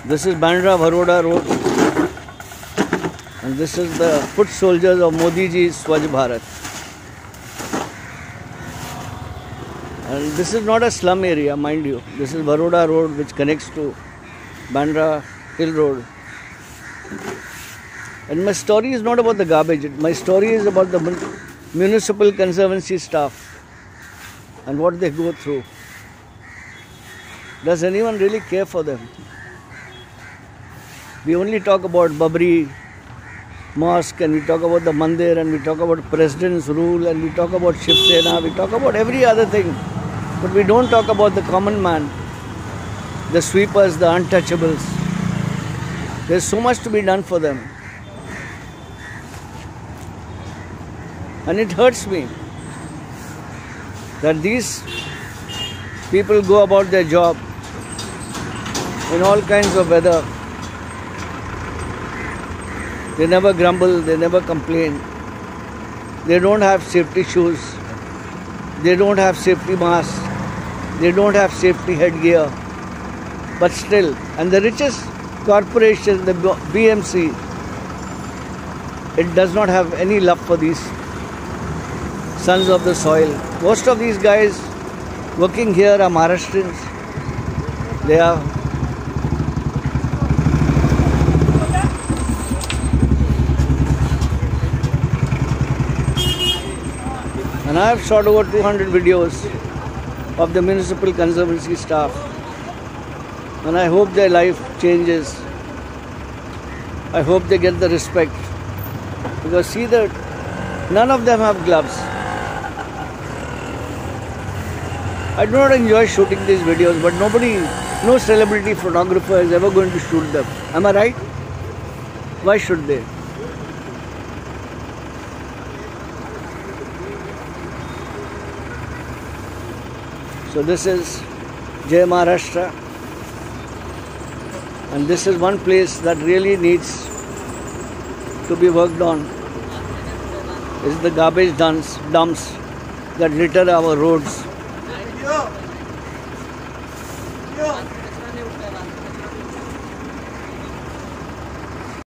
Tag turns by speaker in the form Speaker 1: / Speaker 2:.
Speaker 1: This is Bandra Baroda Road, and this is the foot soldiers of Modijis Swacch Bharat. And this is not a slum area, mind you. This is Baroda Road, which connects to Bandra Hill Road. And my story is not about the garbage. My story is about the municipal conservancy staff and what they go through. Does anyone really care for them? We only talk about Babri Mosque, and we talk about the Mandir, and we talk about President's rule, and we talk about Shiv Sena, we talk about every other thing. But we don't talk about the common man, the sweepers, the untouchables. There's so much to be done for them. And it hurts me that these people go about their job in all kinds of weather. They never grumble, they never complain. They don't have safety shoes. They don't have safety masks. They don't have safety headgear. But still, and the richest corporation, the BMC, it does not have any love for these sons of the soil. Most of these guys working here are Maharashtrians. They are and I have shot over 200 videos of the municipal conservancy staff, and I hope their life changes. I hope they get the respect, because see that none of them have gloves. I do not enjoy shooting these videos, but no celebrity photographer is ever going to shoot them. Am I right? Why should they? So this is Jai Maharashtra, and this is one place that really needs to be worked on. Is the garbage dumps that litter our roads.